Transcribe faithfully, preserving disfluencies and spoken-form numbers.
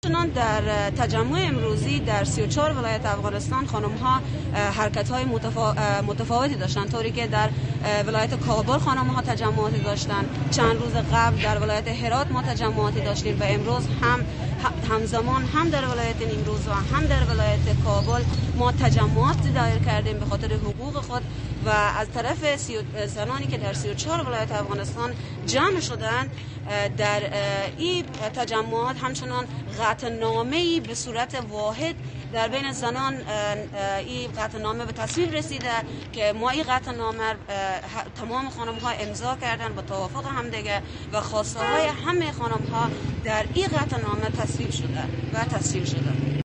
چنان در تجمع امروزی در سی و چهار ولایت افغانستان خانم ها حرکت های متفا... متفاوتی داشتن، طوری که در ولایت کابل خانم ها تجمعاتی داشتن. چند روز قبل در ولایت هرات ما تجمعاتی داشتیم و امروز هم همزمان هم در ولایت نیمروز و هم در ولایت کابل ما تجمعات دایر کردیم به خاطر حقوق خود و از طرف زنانی که در سی و چهار ولایت افغانستان جمع شدن. در این تجمعات همچنان قطعنامه‌ای به صورت واحد در بین زنان این قطعنامه به تصویب رسیده که ما این قطعنامه تمام خانم ها امضا کردن با توافق همدیگه و خواسته های همه خانم ها در این قطعنامه تصویب شده و تصویب شده.